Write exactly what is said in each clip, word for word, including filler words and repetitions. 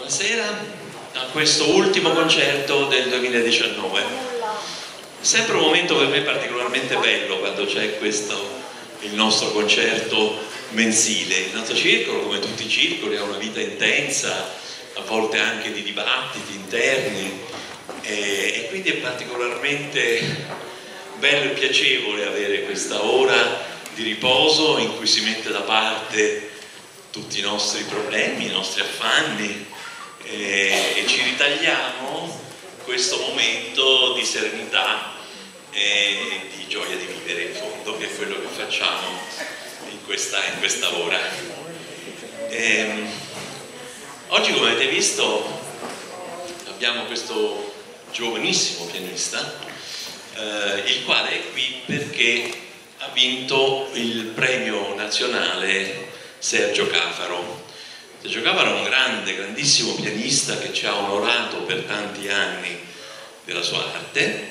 Buonasera a questo ultimo concerto del duemiladiciannove. È sempre un momento per me particolarmente bello quando c'è questo, il nostro concerto mensile. Il nostro circolo, come tutti i circoli, ha una vita intensa, a volte anche di dibattiti interni, e, e quindi è particolarmente bello e piacevole avere questa ora di riposo in cui si mette da parte tutti i nostri problemi, i nostri affanni, e, e ci ritagliamo questo momento di serenità e di gioia di vivere, in fondo, che è quello che facciamo in questa, in questa ora. E, oggi, come avete visto, abbiamo questo giovanissimo pianista, eh, il quale è qui perché ha vinto il premio nazionale Sergio Cafaro. Sergio Cafaro è un grande, grandissimo pianista che ci ha onorato per tanti anni della sua arte.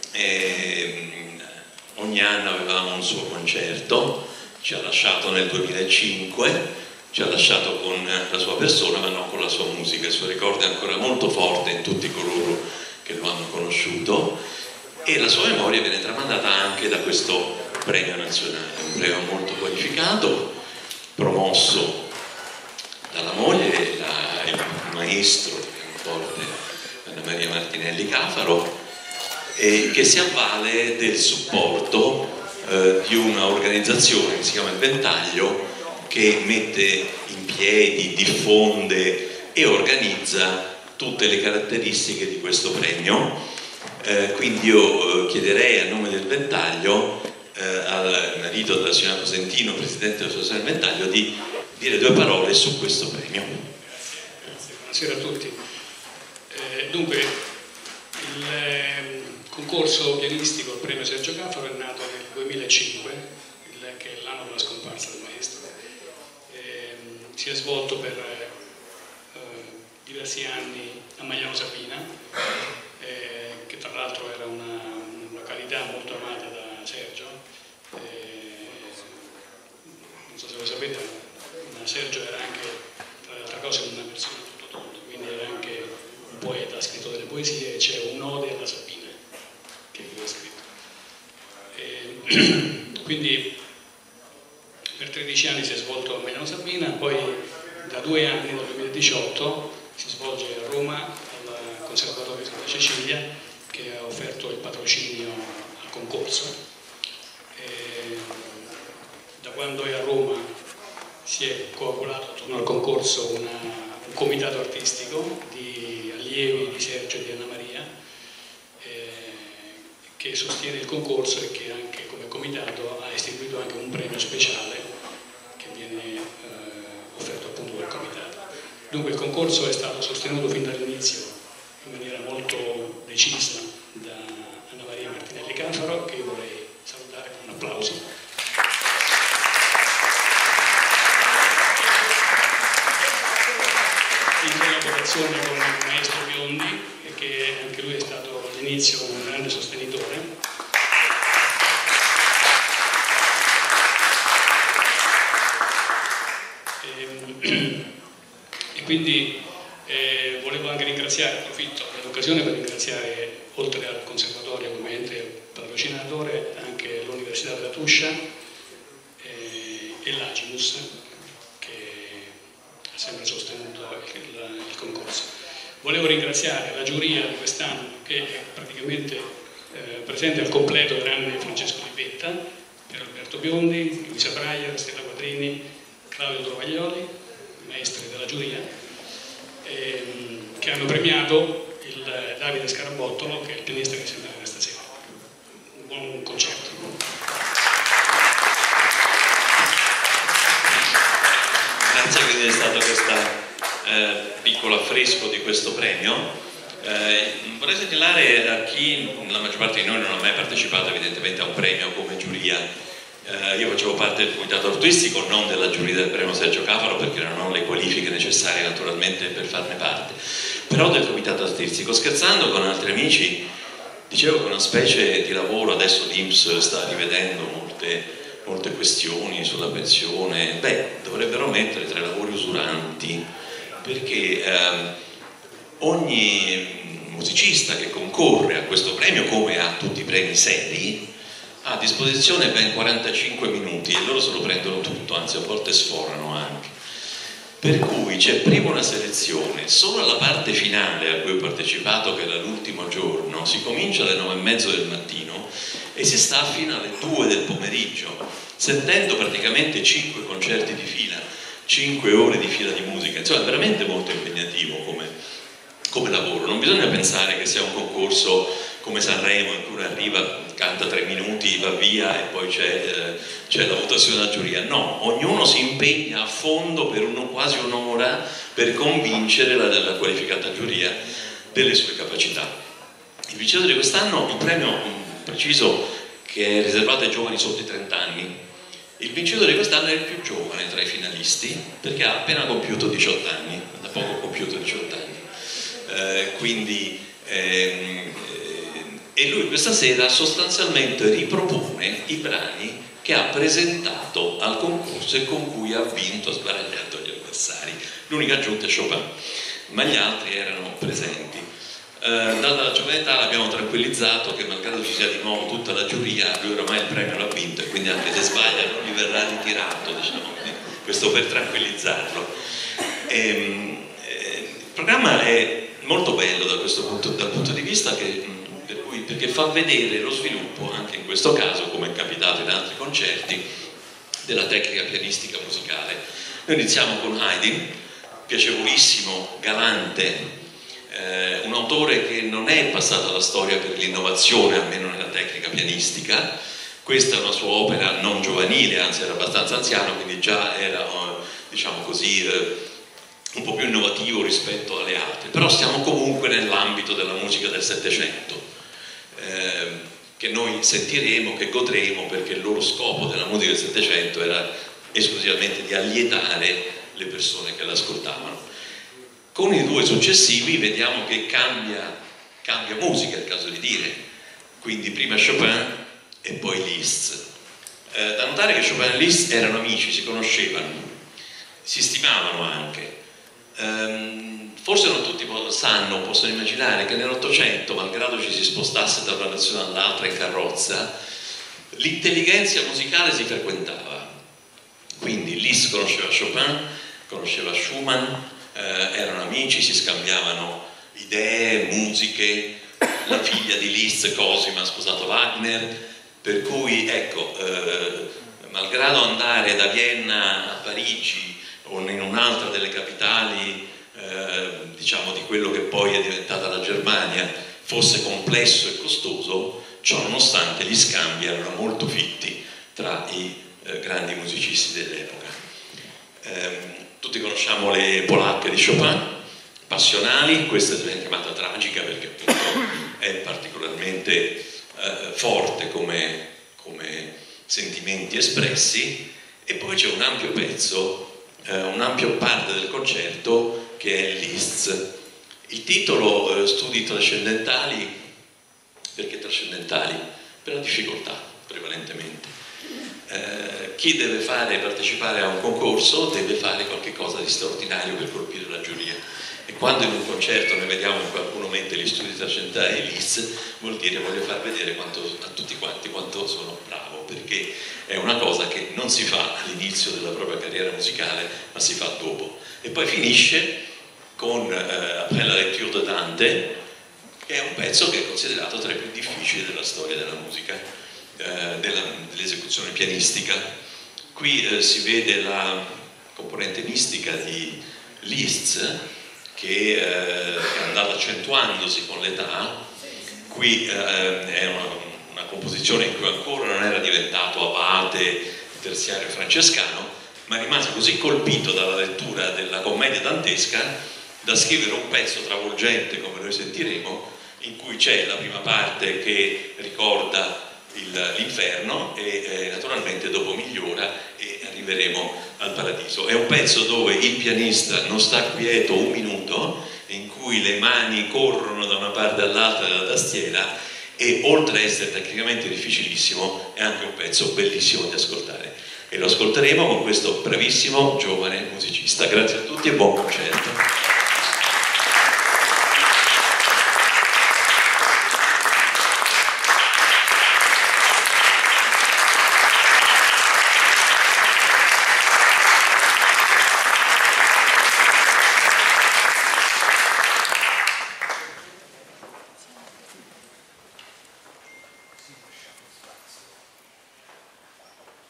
E ogni anno avevamo un suo concerto, ci ha lasciato nel duemilacinque, ci ha lasciato con la sua persona ma non con la sua musica. Il suo ricordo è ancora molto forte in tutti coloro che lo hanno conosciuto e la sua memoria viene tramandata anche da questo premio nazionale, un premio molto qualificato, promosso dalla moglie, la, il maestro del pianoforte Anna Maria Martinelli Cafaro, e che si avvale del supporto eh, di un'organizzazione che si chiama Il Ventaglio, che mette in piedi, diffonde e organizza tutte le caratteristiche di questo premio. Eh, quindi io eh, chiederei a nome del Ventaglio eh, al marito della signora Cosentino, presidente dell'associazione del Ventaglio, di dire due parole su questo premio. Grazie, buonasera a tutti. Eh, dunque, il eh, concorso pianistico al premio Sergio Cafaro è nato nel duemilacinque, il, che è l'anno della scomparsa del maestro. Eh, si è svolto per eh, diversi anni a Magliano Sabina, eh, che tra l'altro era una, una località molto amata da Sergio. Eh, non so se lo sapete, ma Sergio era anche, tra le altre cose, una persona tutto tondo, quindi era anche un poeta, ha scritto delle poesie, e c'è un'ode alla Sabina che lui ha scritto. E, quindi per tredici anni si è svolto a Magliano Sabina, poi da due anni, dal duemiladiciotto, si svolge a Roma al Conservatorio Santa Cecilia, che ha offerto il patrocinio al concorso. E, da quando è a Roma si è coagulato attorno al concorso una, un comitato artistico di allievi di Sergio e di Anna Maria, eh, che sostiene il concorso e che anche come comitato ha istituito anche un premio speciale che viene eh, offerto appunto dal comitato. Dunque il concorso è stato sostenuto fin dall'inizio in maniera molto decisa da Anna Maria Martinelli Cafaro, che io vorrei salutare con un applauso. In collaborazione con il maestro Biondi, che anche lui è stato all'inizio un grande sostenitore. E, e quindi eh, volevo anche ringraziare, approfitto dell'occasione per ringraziare, oltre al conservatorio come ente patrocinatore, anche l'Università della Tuscia eh, e l'Agimus, sempre sostenuto il, il concorso. Volevo ringraziare la giuria di quest'anno, che è praticamente eh, presente al completo, tranne Francesco Di Petta, per Alberto Biondi, Luisa Praia, Stella Quadrini, Claudio Trovaglioli, maestri della giuria, ehm, che hanno premiato il Davide Scarabottolo, che è il pianista che sentirete questa sera. Un buon concerto. Grazie, quindi è stato questo eh, piccolo affresco di questo premio. Eh, vorrei segnalare a chi, la maggior parte di noi non ha mai partecipato evidentemente a un premio come giuria. Eh, io facevo parte del comitato artistico, non della giuria del premio Sergio Cafaro, perché non ho le qualifiche necessarie naturalmente per farne parte, però del comitato artistico. Scherzando con altri amici, dicevo che una specie di lavoro, adesso l'I N P S sta rivedendo molte molte questioni sulla pensione, beh, dovrebbero mettere tra i lavori usuranti perché ehm, ogni musicista che concorre a questo premio, come a tutti i premi seri, ha a disposizione ben quarantacinque minuti e loro se lo prendono tutto, anzi a volte sforano anche. Per cui c'è prima una selezione, solo alla parte finale a cui ho partecipato, che era l'ultimo giorno, si comincia alle nove e mezzo del mattino e si sta fino alle due del pomeriggio, sentendo praticamente cinque concerti di fila, cinque ore di fila di musica, insomma è veramente molto impegnativo come, come lavoro. Non bisogna pensare che sia un concorso come Sanremo in cui uno arriva, canta tre minuti, va via e poi c'è eh, la votazione della giuria. No, ognuno si impegna a fondo per uno, quasi un'ora per convincere la, la qualificata giuria delle sue capacità. Il vincitore di quest'anno, il premio mh, preciso che è riservato ai giovani sotto i trenta anni, il vincitore di quest'anno è il più giovane tra i finalisti perché ha appena compiuto diciotto anni, da poco compiuto diciotto anni, eh, quindi ehm, e lui questa sera sostanzialmente ripropone i brani che ha presentato al concorso e con cui ha vinto, sbaragliato gli avversari. L'unica aggiunta è Chopin, ma gli altri erano presenti. Eh, dalla giovane età l'abbiamo tranquillizzato che malgrado ci sia di nuovo tutta la giuria, lui oramai il premio l'ha vinto e quindi anche se sbaglia non gli verrà ritirato, diciamo, questo per tranquillizzarlo. E, eh, il programma è molto bello da questo punto, dal punto di vista che per cui, perché fa vedere lo sviluppo, anche in questo caso, come è capitato in altri concerti, della tecnica pianistica musicale. Noi iniziamo con Haydn, piacevolissimo, galante, eh, un autore che non è passato alla storia per l'innovazione, almeno nella tecnica pianistica. Questa è una sua opera non giovanile, anzi era abbastanza anziano, quindi già era, diciamo così, eh, un po' più innovativo rispetto alle altre, però stiamo comunque nell'ambito della musica del Settecento. Eh, che noi sentiremo, che godremo, perché il loro scopo della musica del Settecento era esclusivamente di allietare le persone che l'ascoltavano. Con i due successivi vediamo che cambia, cambia musica, è il caso di dire, quindi prima Chopin e poi Liszt. Eh, da notare che Chopin e Liszt erano amici, si conoscevano, si stimavano anche. Um, Forse non tutti sanno, possono immaginare che nell'Ottocento, malgrado ci si spostasse da una nazione all'altra in carrozza, l'intelligenza musicale si frequentava. Quindi Liszt conosceva Chopin, conosceva Schumann, eh, erano amici, si scambiavano idee, musiche. La figlia di Liszt, Cosima, ha sposato Wagner, per cui ecco, eh, malgrado andare da Vienna a Parigi o in un'altra delle capitali, Eh, diciamo di quello che poi è diventata la Germania, fosse complesso e costoso, ciò nonostante gli scambi erano molto fitti tra i eh, grandi musicisti dell'epoca. Eh, tutti conosciamo le polacche di Chopin, passionali, questa è chiamata tragica perché appunto è particolarmente eh, forte come, come sentimenti espressi, e poi c'è un ampio pezzo, eh, un'ampia parte del concerto che è Liszt. Il titolo eh, Studi trascendentali, perché trascendentali? Per la difficoltà prevalentemente. Eh, chi deve fare, partecipare a un concorso deve fare qualche cosa di straordinario per colpire la giuria, e quando in un concerto noi vediamo che qualcuno mette gli studi trascendentali e Liszt, vuol dire voglio far vedere quanto, a tutti quanti quanto sono bravo, perché è una cosa che non si fa all'inizio della propria carriera musicale, ma si fa dopo. E poi finisce con eh, Après la lecture de Dante, che è un pezzo che è considerato tra i più difficili della storia della musica, eh, dell'esecuzione pianistica. Qui eh, si vede la componente mistica di Liszt, che eh, è andata accentuandosi con l'età. Qui eh, è una, una composizione in cui ancora non era diventato abate terziario francescano, ma rimase così colpito dalla lettura della commedia dantesca da scrivere un pezzo travolgente, come noi sentiremo, in cui c'è la prima parte che ricorda l'inferno e eh, naturalmente dopo migliora e arriveremo al paradiso. È un pezzo dove il pianista non sta quieto un minuto, in cui le mani corrono da una parte all'altra della tastiera, e oltre a essere tecnicamente difficilissimo è anche un pezzo bellissimo da ascoltare. e lo ascolteremo con questo bravissimo giovane musicista. Grazie a tutti e buon concerto.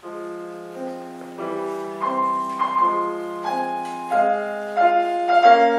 Thank you.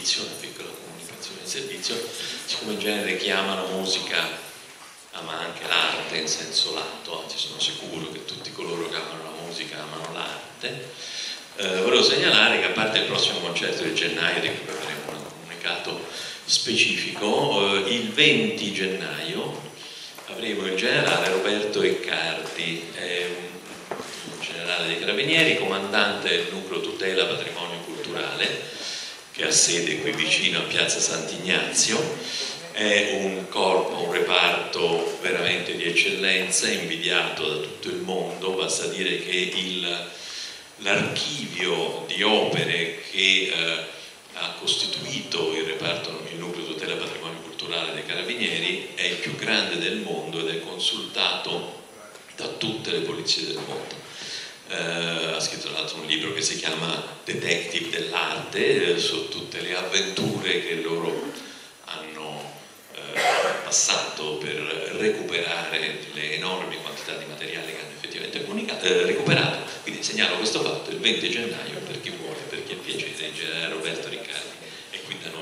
servizio, una piccola comunicazione in servizio, siccome in genere chiamano musica, ama anche l'arte in senso lato, anzi sono sicuro che tutti coloro che amano la musica amano l'arte, eh, volevo segnalare che a parte il prossimo concerto di gennaio, di cui avremo un comunicato specifico, eh, il venti gennaio avremo il generale Roberto Riccardi, è un generale dei Carabinieri, comandante del nucleo tutela patrimonio culturale, che ha sede qui vicino a Piazza Sant'Ignazio. È un corpo, un reparto veramente di eccellenza, invidiato da tutto il mondo. Basta dire che l'archivio di opere che eh, ha costituito il reparto, il nucleo tutela patrimonio culturale dei Carabinieri è il più grande del mondo ed è consultato da tutte le polizie del mondo. Eh, ha scritto tra l'altro un libro che si chiama Detective dell'arte, eh, su tutte le avventure che loro hanno eh, passato per recuperare le enormi quantità di materiale che hanno effettivamente comunicato, eh, recuperato. Quindi segnalo questo fatto il venti gennaio per chi vuole, per chi ha piacere, il generale Roberto Riccardi è qui da noi.